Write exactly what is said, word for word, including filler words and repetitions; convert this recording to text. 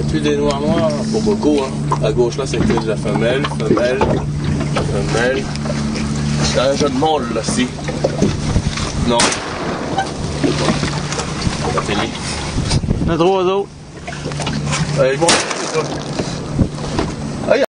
vois-tu des noirs noirs? Pas beaucoup, hein. À gauche là, c'était de la femelle, femelle, femelle. C'est un jeune mâle là, ci. Non. La télé. Il y en a trois autres. Euh, ils vont...